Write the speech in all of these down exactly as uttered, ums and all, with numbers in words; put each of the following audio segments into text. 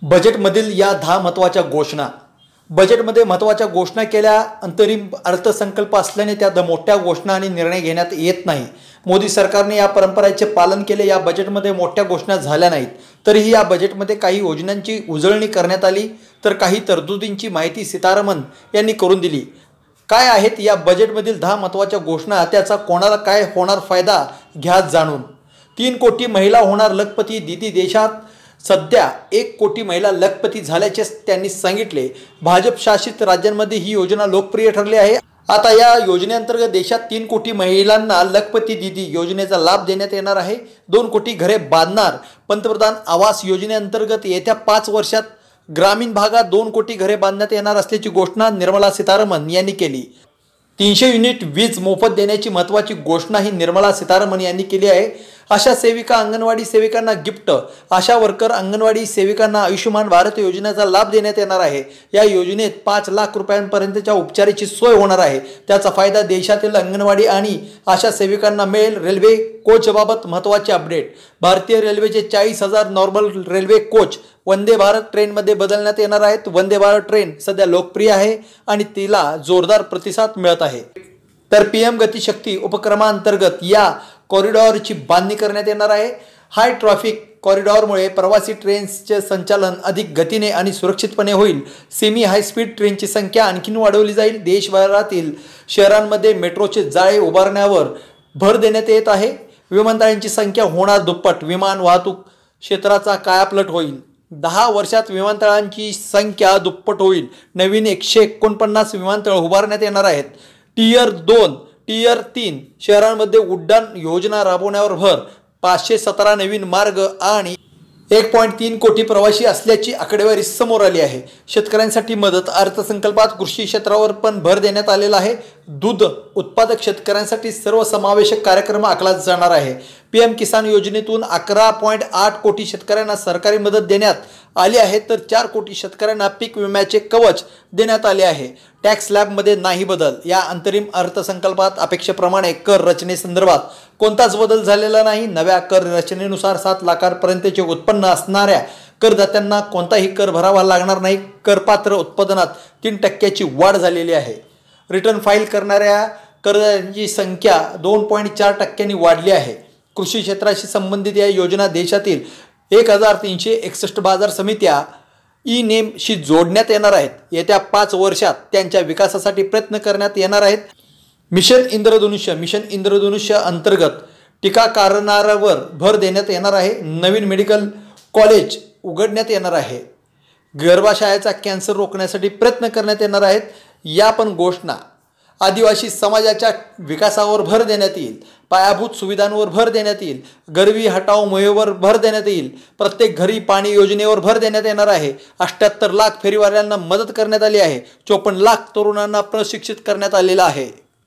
बजेटमधील या दहा महत्त्वाच्या घोषणा. बजेटमध्ये महत्त्वाच्या घोषणा केल्या. अंतरिम अर्थसंकल्प असल्याने त्यात मोठ्या घोषणा आणि निर्णय घेण्यात येत नाही. मोदी सरकारने या परंपरेचे पालन केले. या बजेटमध्ये मोठ्या घोषणा झाल्या नाहीत. तरीही या बजेटमध्ये काही योजनांची उजळणी करण्यात आली तर काही तरतुदींची माहिती सीतारामन यांनी करून दिली. काय आहेत या बजेटमधील दहा महत्त्वाच्या घोषणा, त्याचा कोणाला काय होणार फायदा, घ्या जाणून. तीन कोटी महिला होणार लखपती. दीदी देशात सध्या एक कोटी महिला लखपती झाल्याचे त्यांनी सांगितले. भाजप शासित राज्यांमध्ये ही योजना लोकप्रिय ठरली आहे. आता या योजनेअंतर्गत देशात तीन कोटी महिलांना लखपती दीदी योजनेचा लाभ देण्यात येणार आहे. दोन कोटी घरे बांधणार. पंतप्रधान आवास योजनेअंतर्गत येत्या पाच वर्षात ग्रामीण भागात दोन कोटी घरे बांधण्यात येणार असल्याची घोषणा निर्मला सीतारामन यांनी केली. तीनशे युनिट वीज मोफत देण्याची महत्त्वाची घोषणा ही निर्मला सीतारामन यांनी केली आहे. आशा सेविका अंगणवाडी सेविकांना गिफ्ट. आशा वर्कर अंगणवाडी सेविकांना आयुष्यमान भारत योजनेचा लाभ देण्यात येणार आहे. या योजनेत पाच लाख रुपयांपर्यंतच्या उपचाराची सोय होणार आहे. त्याचा फायदा देशातील अंगणवाडी आणि आशा सेविकांना मिळेल. रेल्वे कोचबाबत महत्त्वाचे अपडेट. भारतीय रेल्वेचे चाळीस हजार normal railway coach Vande Bharat ट्रेनमध्ये बदलण्यात येणार आहेत. वंदे भारत ट्रेन सध्या लोकप्रिय आहे आणि तिला जोरदार प्रतिसाद मिळत आहे. तर पी एम गतिशक्ती उपक्रमांतर्गत या कॉरिडॉरची बांधणी करण्यात येणार आहे. हाय ट्रॅफिक कॉरिडॉरमुळे प्रवासी ट्रेन्सचे संचालन अधिक गतीने आणि सुरक्षितपणे होईल. सेमी हाय स्पीड ट्रेनची संख्या आणखीन वाढवली जाईल. देशभरातील शहरांमध्ये मेट्रोचे जाळे उभारण्यावर भर देण्यात येत आहे. विमानतळांची संख्या होणार दुप्पट. विमान वाहतूक क्षेत्राचा कायापालट होईल. दहा वर्षात विमानतळांची संख्या दुप्पट होईल. नवीन एकशे एकोणपन्नास विमानतळ उभारण्यात येणार आहेत. टियर दोन टियर तीन शहरांमध्ये उड्डाण योजना राबवण्यावर भर. पाचशे सतरा नवीन मार्ग आणि एक पॉईंट तीन कोटी प्रवासी असल्याची आकडेवारी समोर आली आहे. शेतकऱ्यांसाठी मदत. अर्थसंकल्पात कृषी क्षेत्रावर पण भर देण्यात आलेला आहे. दूध उत्पादक शेतकऱ्यांसाठी सर्वसमावेशक कार्यक्रम आखला जाणार आहे. पी एम किसान योजनेतून अकरा पॉईंट आठ कोटी शेतकऱ्यांना सरकारी मदत देण्यात आली आहे, तर चार कोटी शेतकऱ्यांना पीक विम्याचे कवच देण्यात आले आहे. टॅक्स स्लॅबमध्ये नाही बदल. या अंतरिम अर्थसंकल्पात अपेक्षेप्रमाणे कर रचनेसंदर्भात कोणताच बदल झालेला नाही. नव्या कर रचनेनुसार सात लाखांपर्यंतचे उत्पन्न असणाऱ्या करदात्यांना कोणताही कर भरावा लागणार नाही. करपात्र उत्पादनात तीन टक्क्याची वाढ झालेली आहे. रिटर्न फाईल करणाऱ्या करदात्यांची संख्या दोन पॉईंट चार टक्क्यांनी वाढली आहे. कृषी क्षेत्राशी संबंधित या योजना देशातील एक हजार तीनशे एकसष्ट बाजार समित्या ई नेमशी जोडण्यात येणार आहेत. येत्या पाच वर्षात त्यांच्या विकासासाठी प्रयत्न करण्यात येणार आहेत. मिशन इंद्रधनुष्य मिशन इंद्रधनुष्य अंतर्गत टीकाकारांवर भर देण्यात येणार आहे. नवीन मेडिकल कॉलेज उघडण्यात येणार आहे. गर्भाशयाचा कॅन्सर रोखण्यासाठी प्रयत्न करण्यात येणार आहेत. या पण घोषणा. आदिवासी समाजाच्या विकासावर भर देण्यात येईल. पायाभूत सुविधांवर भर देण्यात येईल. गरिबी हटाओ मोहिमेवर भर देण्यात येईल. प्रत्येक घरी पाणी योजनेवर भर देण्यात येणार आहे. अठ्ठ्याहत्तर लाख फेरीवाल्यांना मदत करण्यात आली आहे. चोपन्न लाख तरुणांना प्रशिक्षित करण्यात आलेलं आहे.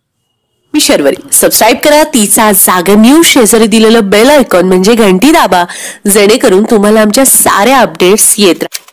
मी शर्वरी. सबस्क्राईब करा तिचा जागर न्यूज. शेजारी दिलेलं बेल आयकॉन म्हणजे घंटी दाबा, जेणेकरून तुम्हाला आमच्या साऱ्या अपडेट्स येत राहतील.